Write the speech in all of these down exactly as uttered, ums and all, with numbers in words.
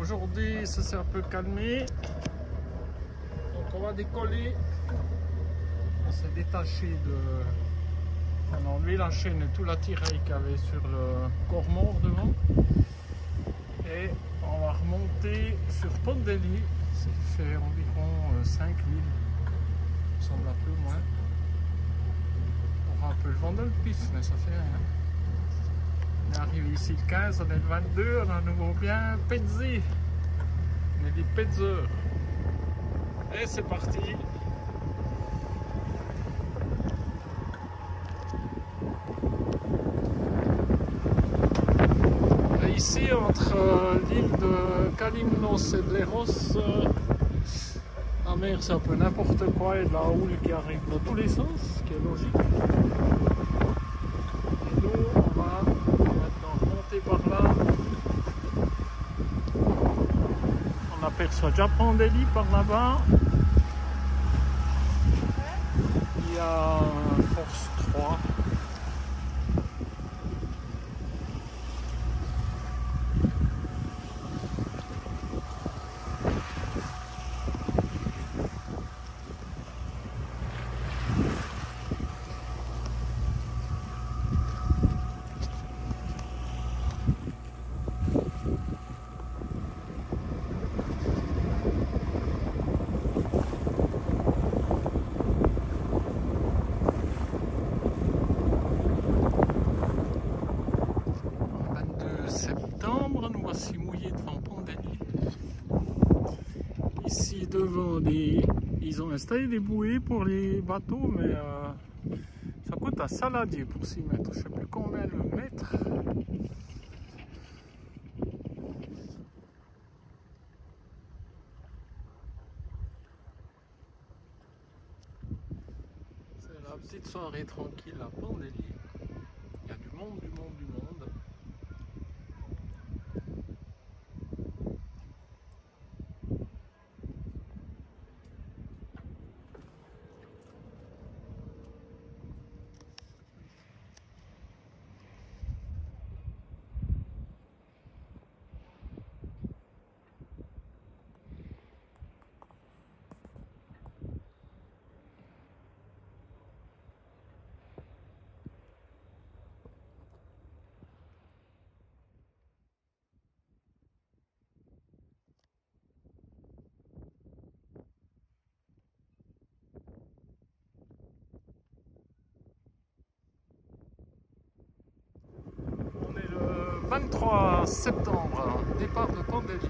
Aujourd'hui, ça s'est un peu calmé. Donc on va décoller. On s'est détaché de... On a enlevé la chaîne et tout l'attirail qu'il y avait sur le corps mort devant. Et on va remonter sur Pondelli. Ça fait environ cinq mille. Il me semble un peu moins. On aura un peu le vent de le pif, mais ça fait rien. On est arrivé ici le quinze, on est le vingt-deux, on a à nouveau bien Pezzi. On est des pezzeurs. Et c'est parti. Et ici, entre euh, l'île de Kalymnos et de Leros, euh, la mer c'est un peu n'importe quoi et de la houle qui arrive dans tous les sens, ce qui est logique. Et nous, on va maintenant remonter par là. On aperçoit déjà Pondelli par là-bas. Il y a Force trois. Nous voici mouillés devant Pondelli. Ici devant, des... ils ont installé des bouées pour les bateaux, mais euh, ça coûte un saladier pour s'y mettre. Je ne sais plus combien le mètre. C'est la petite soirée tranquille à Pondelli. Il y a du monde, du monde, du monde. vingt-trois septembre, départ de Pondelli.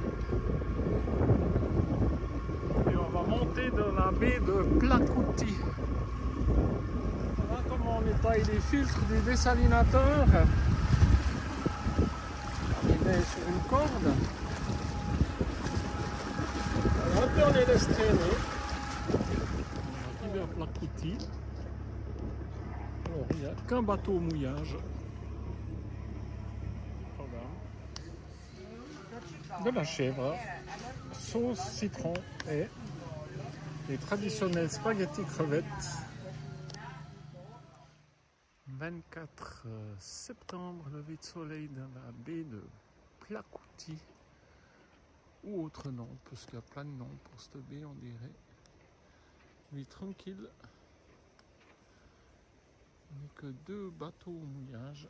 Et on va monter dans la baie de Placouti. Voilà comment on étaille les filtres du dessalinateur. On les met sur une corde. Un peu on les laisse traîner. On arrive à Placouti. Alors il n'y a qu'un bateau au mouillage. De la chèvre, sauce citron et les traditionnels spaghettis crevettes. vingt-quatre septembre, lever de soleil dans la baie de Placouti, ou autre nom, parce qu'il y a plein de noms pour cette baie, on dirait. Mais tranquille, il n'y a que deux bateaux au mouillage.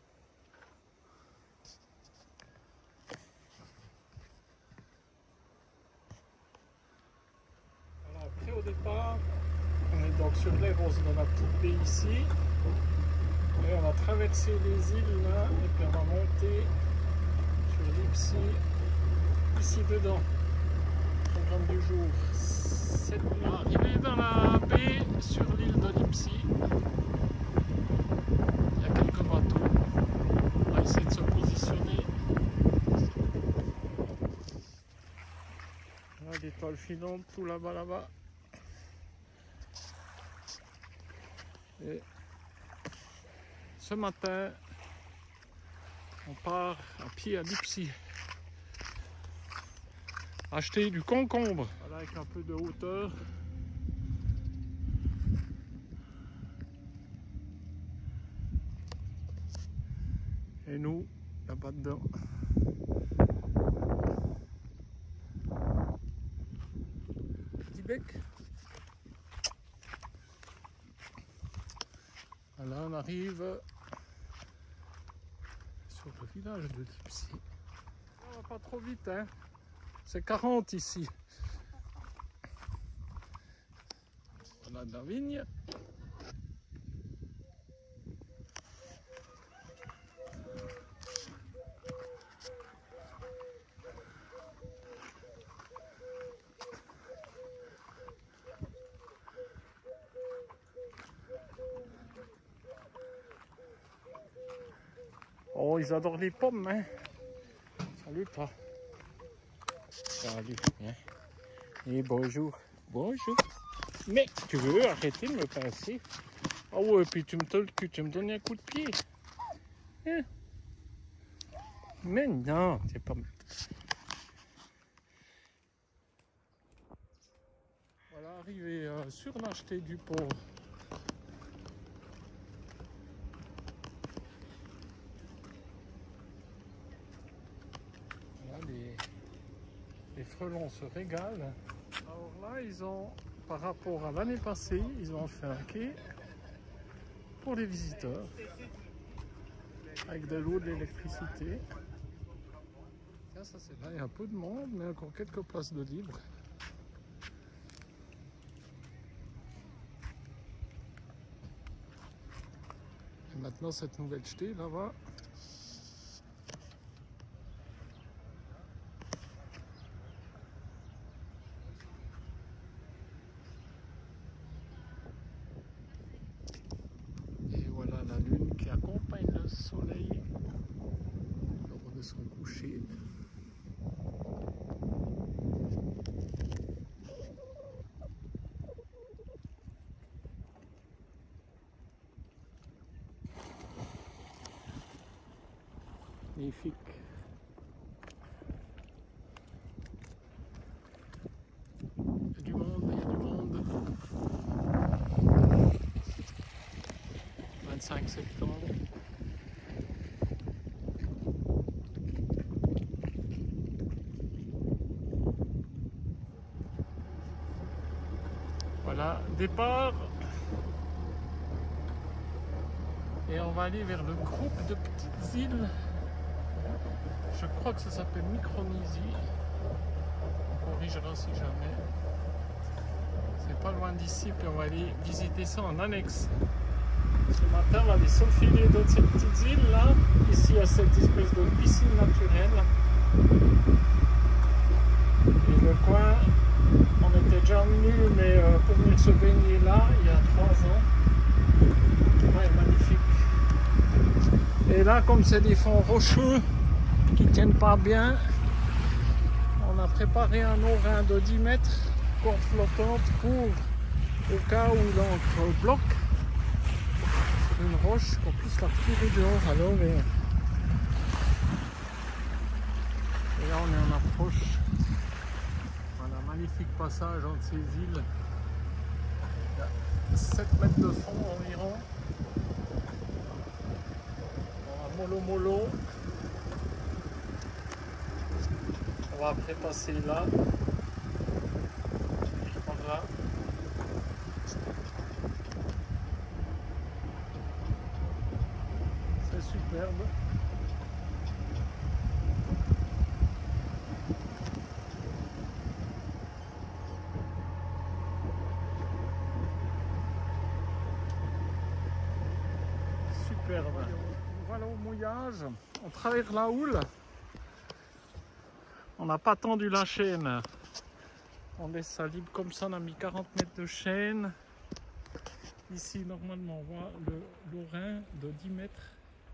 Après au départ, on est donc sur Leros dans la petite baie ici. Et on va traverser les îles là et puis on va monter sur l'Ipsi ici dedans. Programme du jour. sept nuits. Arrivé dans la baie sur l'île de l'Ipsi. Il y a quelques bateaux. On va essayer de se positionner. Là, des toiles filantes tout là-bas là-bas. Et ce matin, on part à pied à l'Ipsi. Acheter du concombre. Voilà, avec un peu de hauteur. Et nous, là-bas dedans. bec. Voilà, on arrive sur le village de Lipsy. On va pas trop vite, hein. C'est quarante ici. On a de la vigne. Oh, ils adorent les pommes, hein. Salut, toi. Salut, hein. Et bonjour. Bonjour. Mais tu veux arrêter de me pincer? Ah oh ouais, puis tu me, te, tu me donnes un coup de pied. Hein? Mais non, c'est pas... Voilà, arrivé euh, sur l'acheté du port. Voilà, les, les frelons se régalent. Alors là, ils ont, par rapport à l'année passée, ils ont fait un quai pour les visiteurs, avec de l'eau, de l'électricité. Ça c'est là, il y a un peu de monde, mais encore quelques places de libre. Et maintenant cette nouvelle jetée là-bas. Et voilà la lune qui accompagne le soleil lors de son coucher. Magnifique. Il y a du monde, il y a du monde. vingt-cinq septembre. Voilà, départ. Et on va aller vers le groupe de petites îles. Je crois que ça s'appelle Micronésie. On corrigera si jamais. C'est pas loin d'ici, puis on va aller visiter ça en annexe. Ce matin, on va aller s'enfiler dans ces petites îles là. Ici, il y a cette espèce de piscine naturelle. Et le coin, on était déjà venu, mais euh, pour venir se baigner là, il y a trois ans. Ouais, magnifique. Et là, comme c'est des fonds rocheux qui tiennent pas bien, on a préparé un orin de dix mètres, corde flottante, pour au cas où l'encre bloque sur une roche, qu'on puisse la retirer dehors à l'eau. Et... et là, on est en approche. Voilà, magnifique passage entre ces îles. Il y a sept mètres de fond environ. Mollo mollo. On va après passer là. Voilà. C'est superbe. Superbe. Voilà au mouillage, on traverse la houle, on n'a pas tendu la chaîne, on laisse ça libre comme ça, on a mis quarante mètres de chaîne. Ici normalement on voit le l'orin de dix mètres.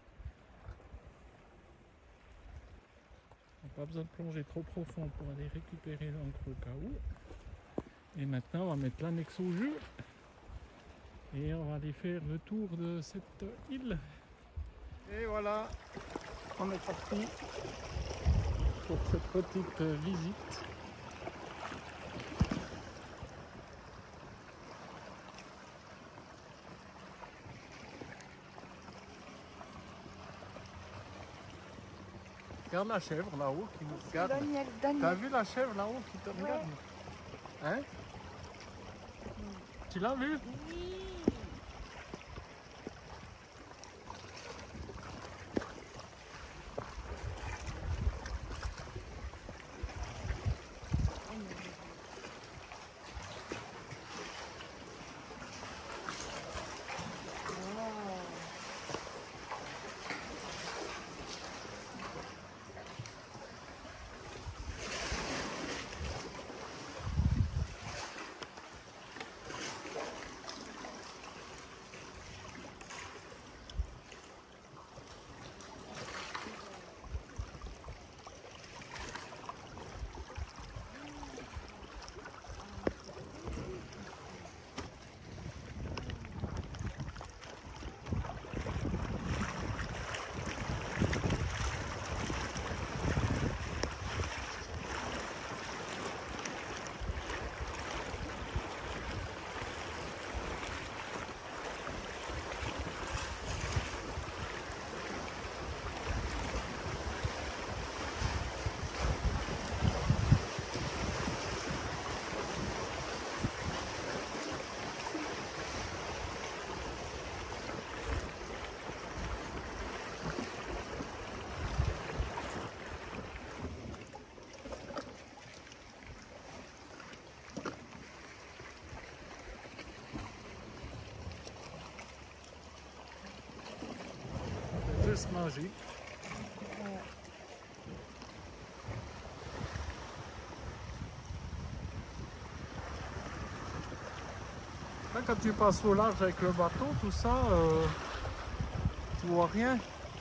On n'a pas besoin de plonger trop profond pour aller récupérer l'encre au cas où. Et maintenant on va mettre l'annexe au jeu et on va aller faire le tour de cette île. Et voilà, on est parti pour cette petite visite. Regarde la chèvre là-haut qui nous regarde. Daniel, Daniel. T'as vu la chèvre là-haut qui te regarde? Ouais. Hein? Tu l'as vu? Oui. Juste magique. Là, quand tu passes au large avec le bateau, tout ça, euh, tu vois rien.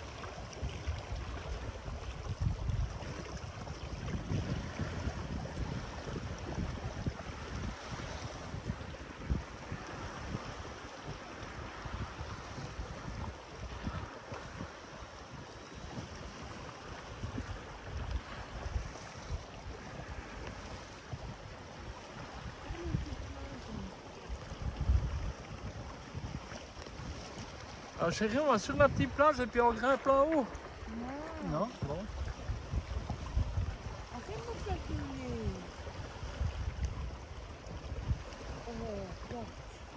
Alors chérie, on va sur la petite plage et puis on grimpe en haut. Non. Non, bon. Arrête-moi de calculer. Oh, non.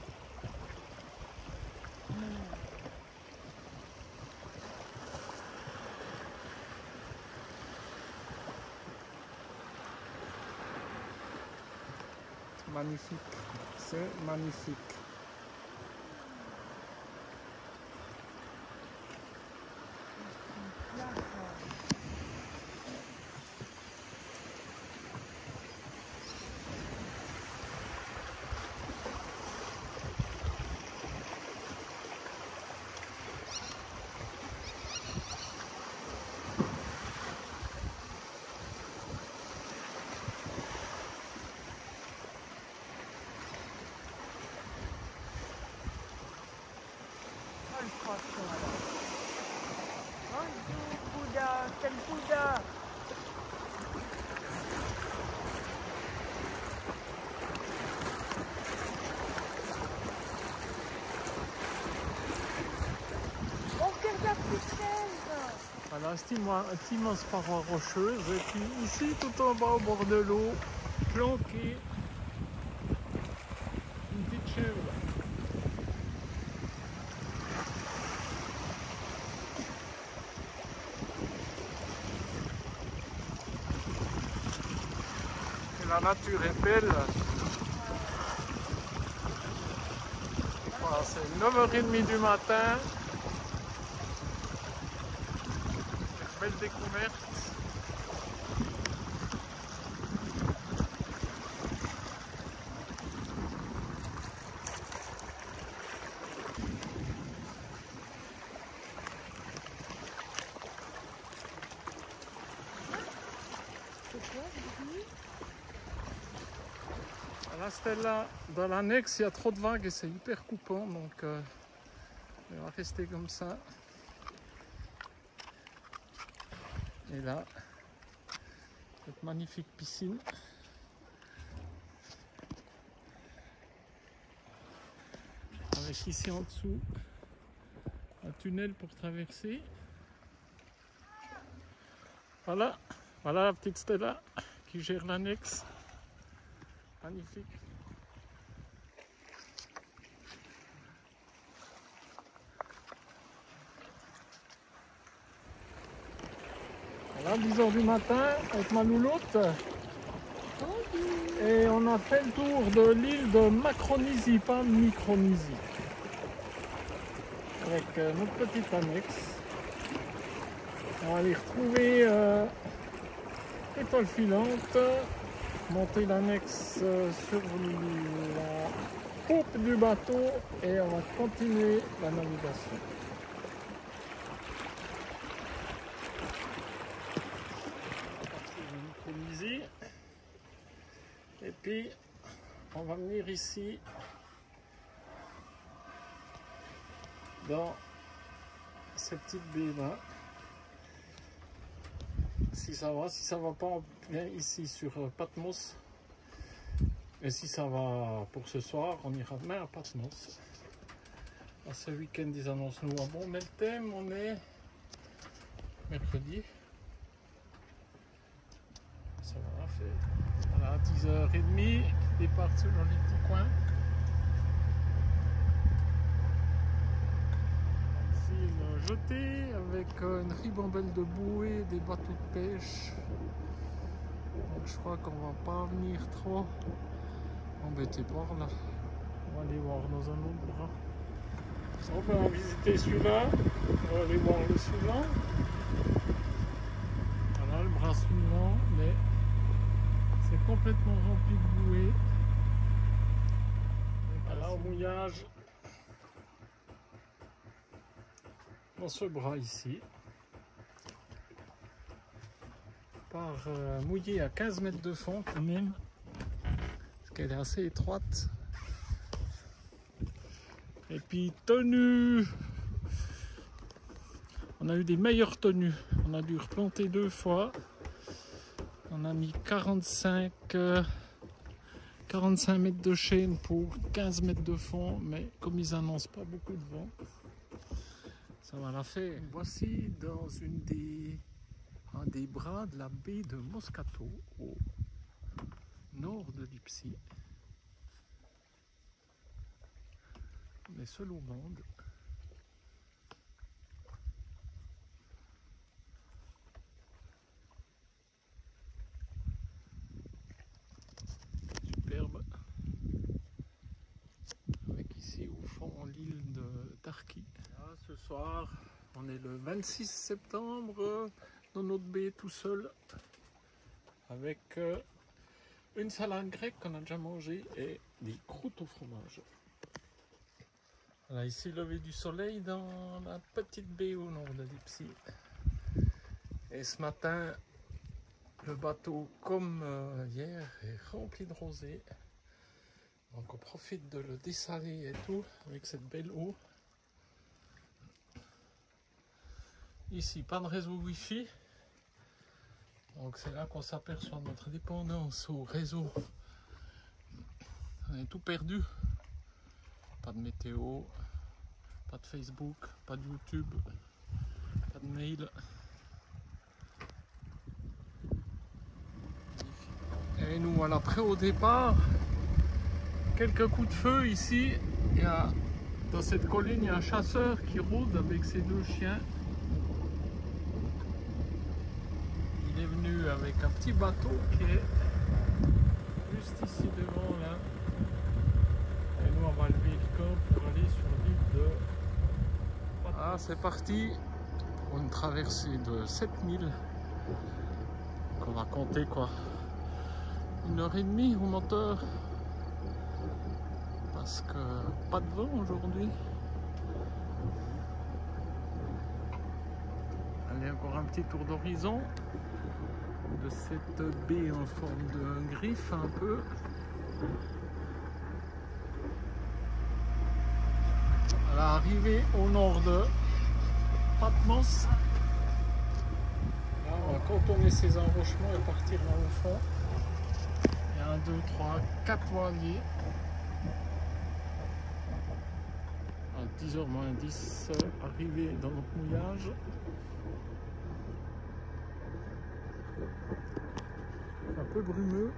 C'est magnifique. C'est magnifique. Bonjour, Bouddha, c'est le Bouddha. On regarde la pucelle. Voilà, cette immense paroi rocheuse. Et puis ici, tout en bas au bord de l'eau, planqué, une petite chèvre. Et la nature est belle. Voilà, c'est neuf heures trente du matin. Belle découverte. Là, Stella, dans l'annexe, il y a trop de vagues et c'est hyper coupant, donc euh, on va rester comme ça. Et là, cette magnifique piscine. Avec ici en dessous un tunnel pour traverser. Voilà, voilà la petite Stella qui gère l'annexe. Magnifique. Voilà, dix heures du matin avec ma louloute. Et on a fait le tour de l'île de Macronésie, pas Micronésie. Avec euh, notre petite annexe. On va aller retrouver euh, l'étoile filante, monter l'annexe euh, sur la poupe du bateau et on va continuer la navigation. Micronésie. Et puis on va venir ici dans cette petite baie là. Si ça va, si ça va pas, on vient ici sur Patmos. Et si ça va pour ce soir, on ira demain à Patmos. À ce week-end, ils annoncent nous un bon, mais le thème, on est mercredi. Ça va, fait voilà, dix heures trente, départ sur le petit coin. Ici une jetée avec une ribambelle de bouées, des bateaux de pêche. Donc je crois qu'on va pas venir trop embêter par là. On va aller voir dans un autre bras. On peut en visiter celui-là. On va aller voir le suivant. Voilà le bras suivant, mais c'est complètement rempli de bouées. Voilà au mouillage dans ce bras ici. Par euh, mouillé à quinze mètres de fond quand même, parce qu'elle est assez étroite. Et puis tenue, on a eu des meilleures tenues, on a dû replanter deux fois. On a mis quarante-cinq, euh, quarante-cinq mètres de chaîne pour quinze mètres de fond, mais comme ils annoncent pas beaucoup de vent, ça va la faire. Voici dans une des, un des bras de la baie de Moscato, au nord de Lipsi. On est seul au monde. Superbe. Avec ici au fond l'île de Tarki. Ce soir, on est le vingt-six septembre dans notre baie tout seul. Avec euh, une salade grecque qu'on a déjà mangée et des croûtes au fromage. Voilà, ici lever du soleil dans la petite baie au nord de Lipsi. Et ce matin, le bateau, comme euh, hier, est rempli de rosée. Donc on profite de le dessaler et tout avec cette belle eau. Ici, pas de réseau Wi-Fi. Donc c'est là qu'on s'aperçoit de notre dépendance au réseau. On est tout perdu. Pas de météo, pas de Facebook, pas de YouTube, pas de mail. Et nous voilà prêts au départ. Quelques coups de feu ici. Il y a, dans cette colline, il y a un chasseur qui rôde avec ses deux chiens. Il est venu avec un petit bateau qui est juste ici devant là. Et nous on va lever le camp pour aller sur l'île de... Ah, c'est parti pour une traversée de sept milles. Donc on va compter quoi, une heure et demie au moteur. Parce que pas de vent aujourd'hui. Allez, encore un petit tour d'horizon de cette baie en forme de griffe un peu. À l'arrivée au nord de Patmos. Là, on va contourner ces enrochements et partir là au fond. Il y a un, deux, trois, quatre voiliers. À dix heures moins dix, arrivé dans notre mouillage. Un peu brumeux.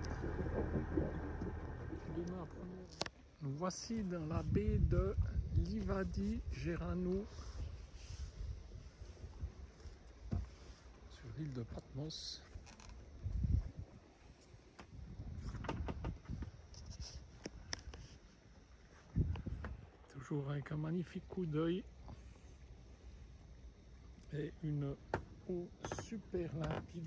Demain, première... Nous voici dans la baie de Livadi Geranou, sur l'île de Patmos. Toujours avec un magnifique coup d'œil et une eau super limpide.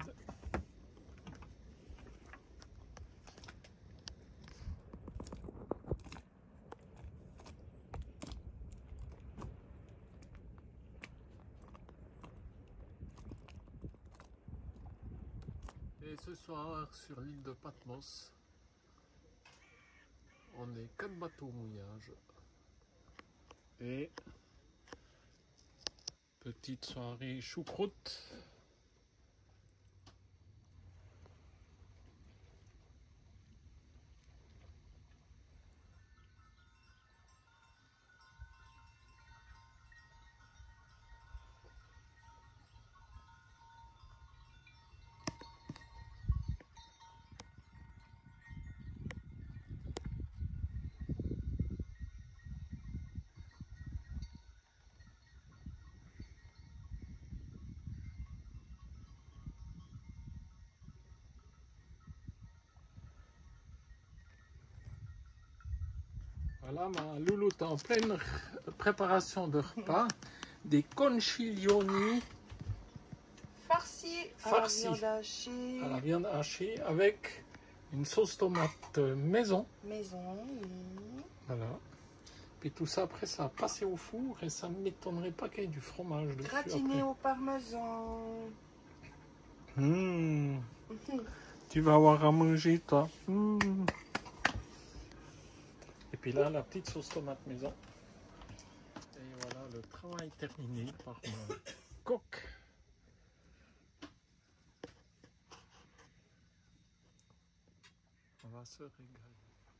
Et ce soir, sur l'île de Patmos, on est quatre bateaux au mouillage. Et petite soirée choucroute. Voilà, ma louloute en pleine préparation de repas. Des concilioni Farci à Farci. la viande hachée. à la viande hachée avec une sauce tomate maison. Maison. oui. Voilà. Puis tout ça, après, ça a passé au four et ça ne m'étonnerait pas qu'il y ait du fromage dessus. Gratiné au parmesan. Mmh. Tu vas avoir à manger, toi. Mmh. Et puis là, la petite sauce tomate maison. Et voilà, le travail terminé par mon coq. On va se régaler.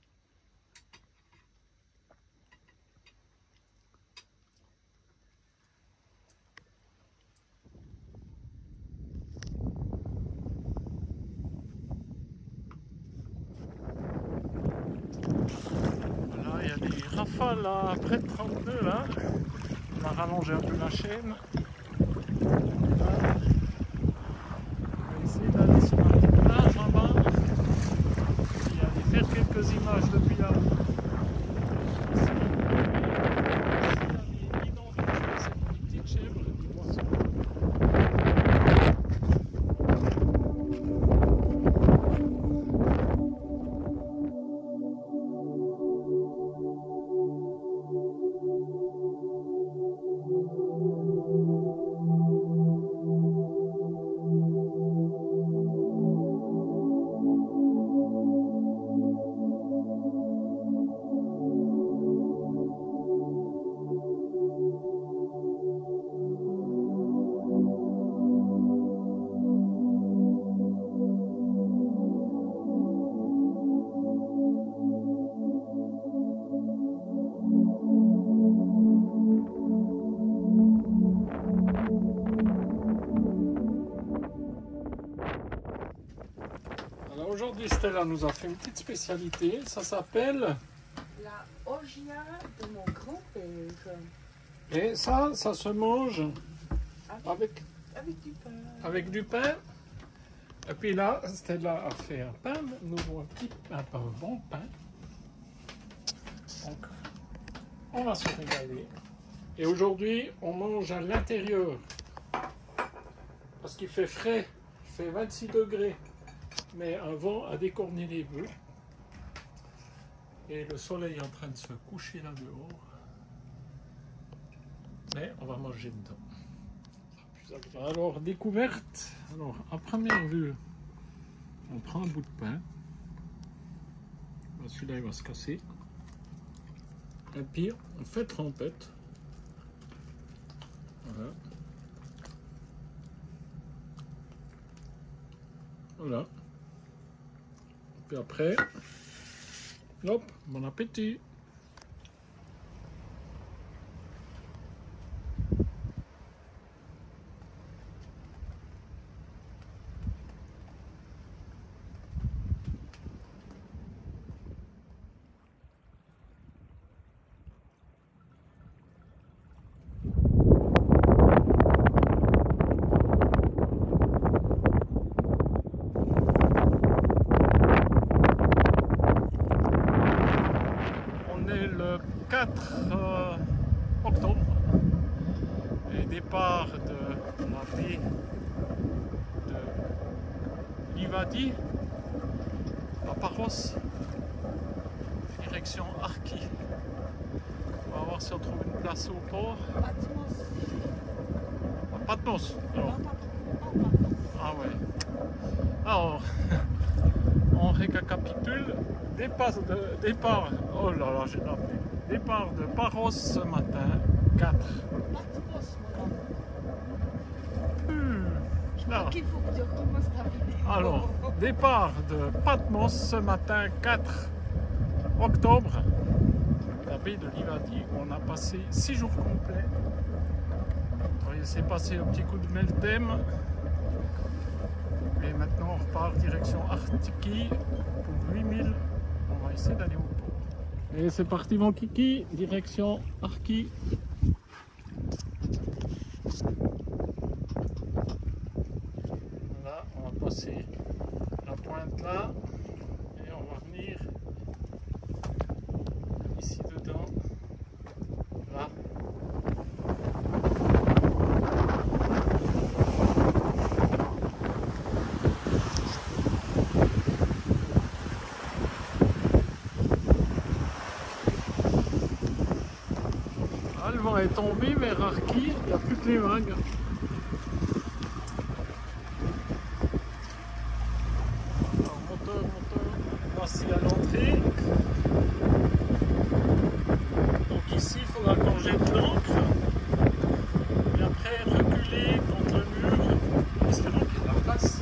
Voilà, il y a des rafales à près de trente-deux là. On a rallongé un peu la chaîne. Voilà. On va essayer d'aller sur un petit plage là-bas. Et aller faire quelques images depuis là. Ici, il y a des guidons de cheveux, c'est une petite chèvre du poisson. Alors aujourd'hui, Stella nous a fait une petite spécialité, ça s'appelle... La ogia de mon grand-père. Et ça, ça se mange Avec, avec, avec du pain. avec du pain. Et puis là, Stella a fait un pain, nouveau un petit un pain, un bon pain. Donc, on va se régaler. Et aujourd'hui, on mange à l'intérieur. Parce qu'il fait frais, il fait vingt-six degrés. Mais un vent a décorné les bœufs. Et le soleil est en train de se coucher là dehors. Mais on va manger dedans. Alors, découverte. Alors, à première vue, on prend un bout de pain. Celui-là, il va se casser. Et puis, on fait trempette. Voilà. Voilà. Puis après, hop, bon appétit. Livadi, à Paros, direction Arki. On va voir si on trouve une place au port. Patmos. À Patmos. Alors. Non, pas- non, pardon. Ah ouais. Alors, on récapitule. Départ de, départ, oh là là, j'ai l'appelé. Départ de Paros ce matin, quatre. Patmos, mon amour. Hmm, Je là. crois qu'il faut que tu recommences ta vidéo. Alors, départ de Patmos ce matin, quatre octobre. La baie de Livadi, où on a passé six jours complets. On va laisser passer un petit coup de Meltem. Et maintenant, on repart direction Arki pour huit mille. On va essayer d'aller au port. Et c'est parti, mon kiki, direction Arki. Là, on va passer la pointe là. Et on va venir ici dedans. Là. Ah, le vent est tombé vers Arki, il n'y a plus que les vagues. Alors, moteur, moteur, voici à l'entrée. Donc ici, il faudra qu'on jette l'ancre. Et après, reculer contre le mur, espérant qu'il y ait de la place.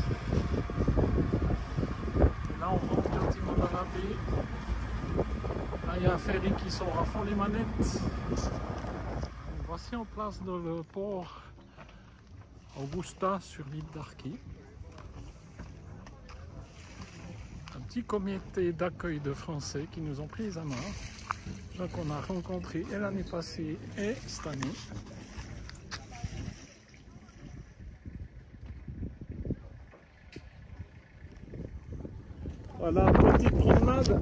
Et là, on rentre gentiment dans la baie. Là, il y a un ferry qui sort à fond les manettes. Voici en place dans le port Augusta sur l'île d'Arki. Un petit comité d'accueil de Français qui nous ont pris à main. Donc on a rencontré et l'année passée et cette année. Voilà, petite promenade.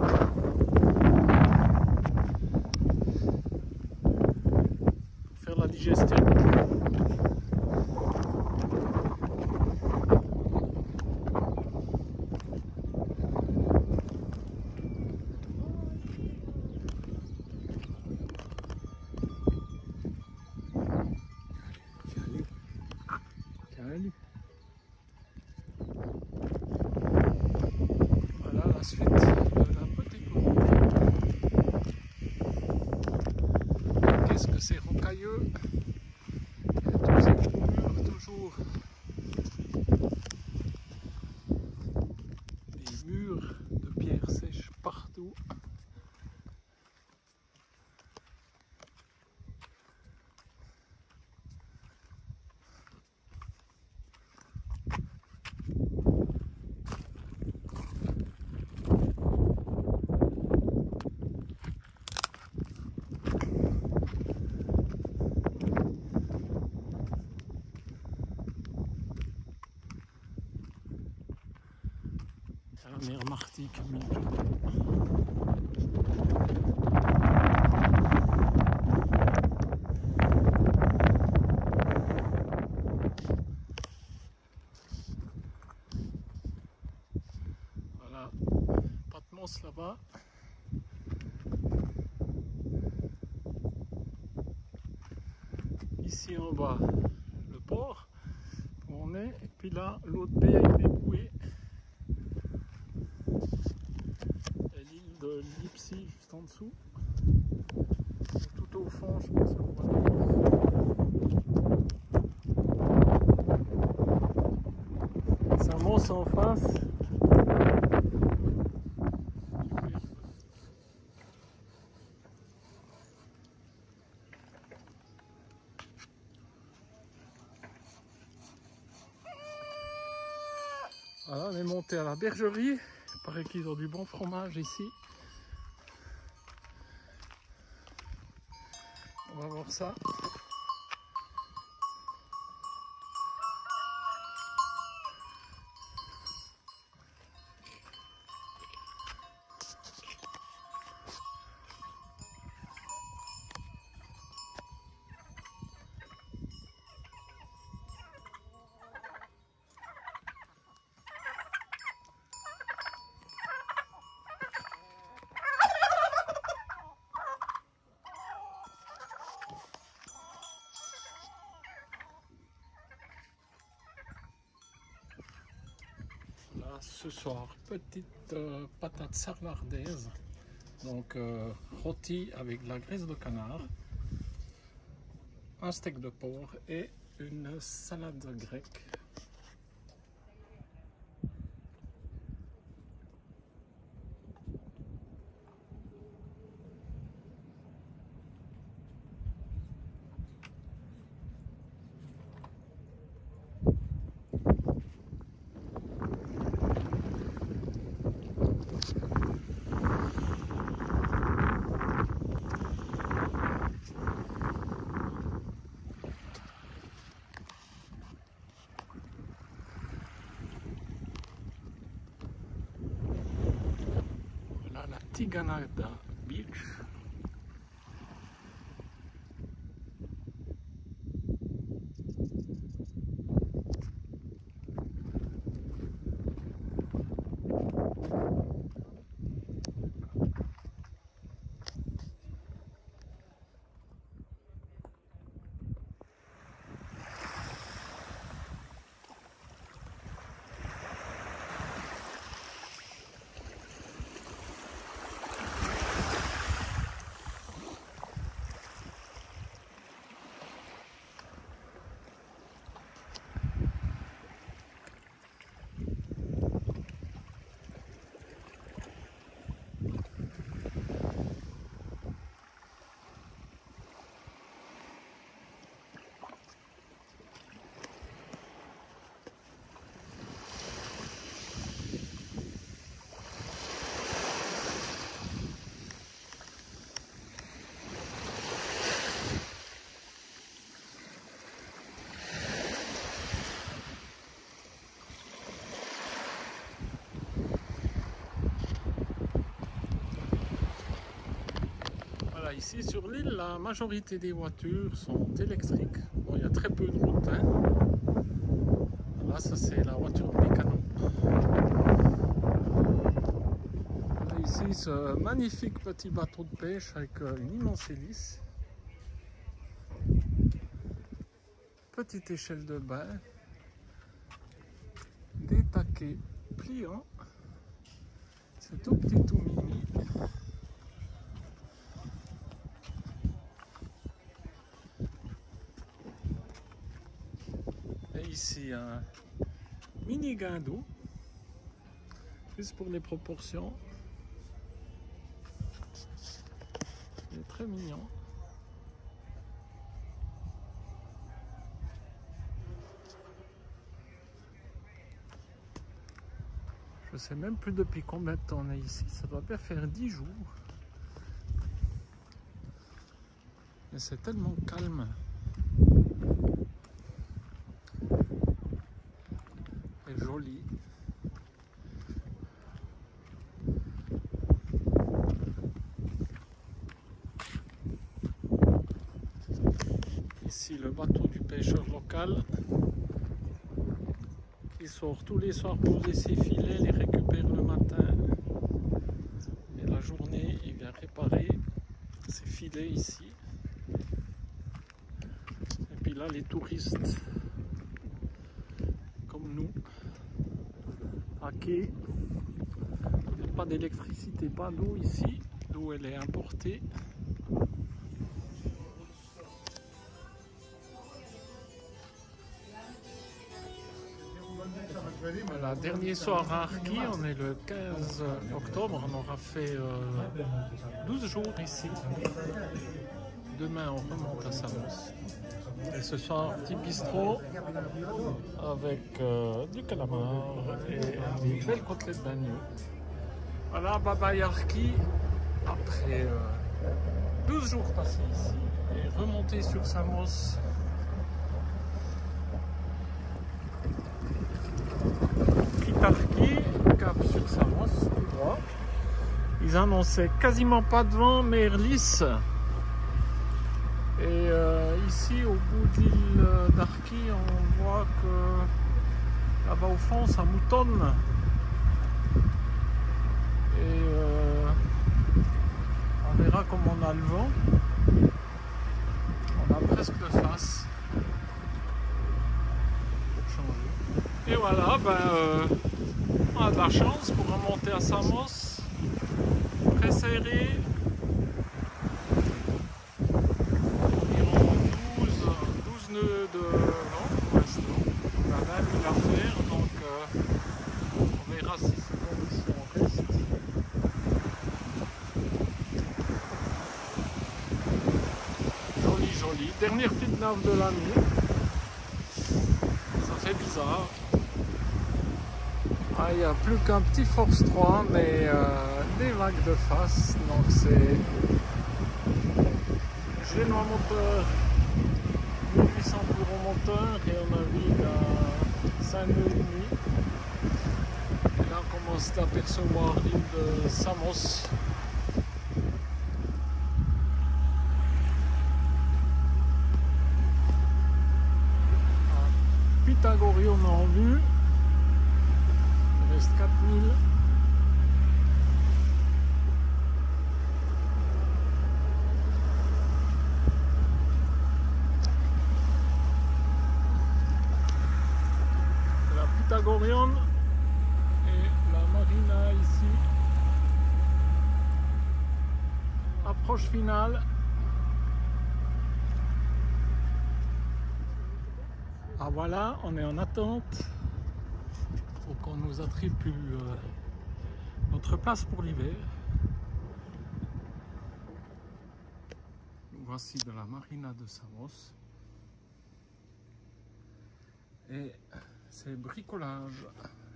Faire la digestion. Salut. Voilà la suite de la petite promenade. Qu'est-ce que c'est rocailleux? Il y a tous ces gros murs toujours. Des murs de pierre sèche partout. La mer Martique a mis le voilà, Patmos là-bas. Ici en bas, le port où on est, et puis là, l'autre baie avec des bouées. Et l'île de Lipsi juste en dessous. Et tout au fond, je pense qu'on va voir. Samos en face. Voilà, on est monté à la bergerie. Il paraît qu'ils ont du bon fromage ici. On va voir ça. Voilà, ce soir, petite euh, patate sarlardaise, donc euh, rôti avec de la graisse de canard, un steak de porc et une salade grecque. La Tiganada Beach. Ici sur l'île, la majorité des voitures sont électriques. Bon, il y a très peu de routes. Hein. Là, ça c'est la voiture de mécano. On a ici ce magnifique petit bateau de pêche avec une immense hélice. Petite échelle de bain. Des taquets pliants. C'est tout petit, tout mini. Ici un mini guindou, juste pour les proportions. Il est très mignon. Je sais même plus depuis combien de temps on est ici, ça doit bien faire dix jours. Mais c'est tellement calme. Joli. Ici le bateau du pêcheur local qui sort tous les soirs poser ses filets, les récupère le matin et la journée il vient réparer ses filets ici. Et puis là les touristes comme nous à quai. Il n'y a pas d'électricité, pas d'eau ici. L'eau elle est importée. Voilà, dernier soir à Arki, on est le quinze octobre, on aura fait euh, douze jours ici. Demain on remonte à Samos. Et ce soir, petit bistrot avec euh, du calamar et des belles côtelettes d'agneau. Voilà, bye bye Arki. Après euh, douze jours passés ici et remonter sur Samos. Quitte Arki, cap sur Samos, tout droit. Ils annonçaient quasiment pas de vent, mer lisse. Et euh, ici, au bout de l'île d'Arki, on voit que là-bas au fond, ça moutonne. Et euh, on verra comme on a le vent. On a presque de face. Pour changer. Et voilà, ben, euh, a de la chance pour remonter à Samos. Très serré. Environ douze, douze nœuds de long pour l'instant. On a vingt mille à faire, donc euh, on verra si ces conditions restent. Joli, joli. Dernière petite nave de l'année. Ça fait bizarre. Ah, il n'y a plus qu'un petit Force trois, mais euh, des vagues de face, donc c'est génois moteur, mille huit cents pour au moteur et on navigue à cinq nœuds et demi. Et là on commence à apercevoir l'île de Samos. Pythagorion en vue. Il reste quatre mille. La Pythagorion et la Marina ici. Approche finale. Ah voilà, on est en attente. Faut qu'on nous attribue euh, notre place pour l'hiver. Nous voici de la Marina de Samos. Et c'est bricolage.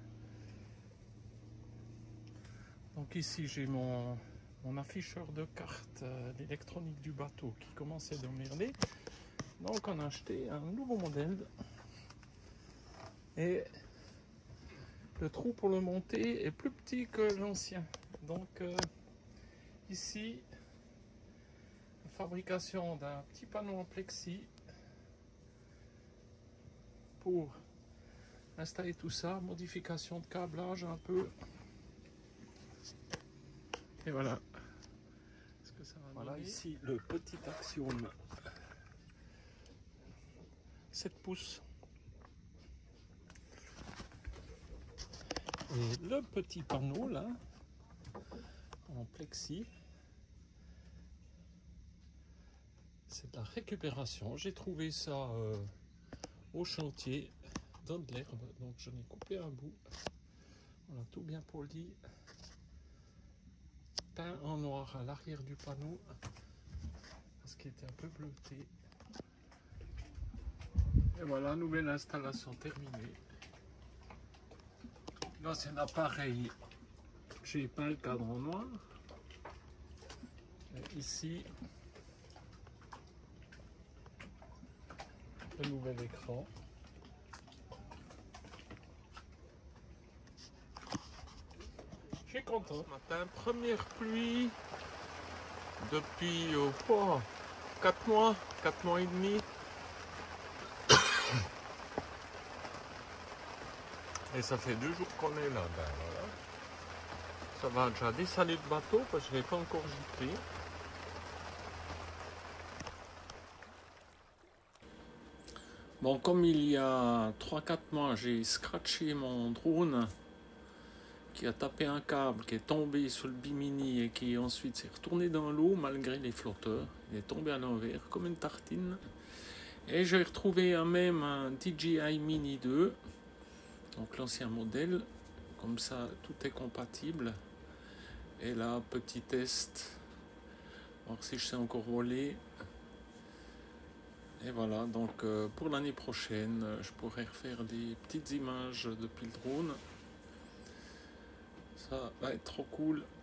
Donc ici j'ai mon, mon afficheur de cartes, euh, l'électronique du bateau qui commençait de merder. Donc on a acheté un nouveau modèle. Et le trou pour le monter est plus petit que l'ancien. Donc euh, ici, la fabrication d'un petit panneau en plexi pour installer tout ça, modification de câblage un peu. Et voilà ce que ça va voilà donner. Ici le petit Axiom sept pouces. Et le petit panneau là, en plexi, c'est de la récupération. J'ai trouvé ça euh, au chantier dans de l'herbe, donc j'en ai coupé un bout. On a tout bien poli, peint en noir à l'arrière du panneau, parce qu'il était un peu bleuté. Et voilà, nouvelle installation terminée. L'ancien appareil, j'ai peint le cadran noir. Et ici, le nouvel écran. Je suis content. Ce matin, première pluie depuis oh, oh, quatre mois, quatre mois et demi. Et ça fait deux jours qu'on est là. Ben, voilà. Ça va déjà dessaler le bateau parce que je ne l'ai pas encore giclé. Bon, comme il y a trois quatre mois, j'ai scratché mon drone qui a tapé un câble, qui est tombé sur le bimini et qui ensuite s'est retourné dans l'eau malgré les flotteurs. Il est tombé à l'envers comme une tartine. Et j'ai retrouvé un même un D J I Mini deux. Donc l'ancien modèle, comme ça tout est compatible. Et là, petit test, voir si je sais encore voler. Et voilà, donc euh, pour l'année prochaine, je pourrais refaire des petites images depuis le drone. Ça va être trop cool.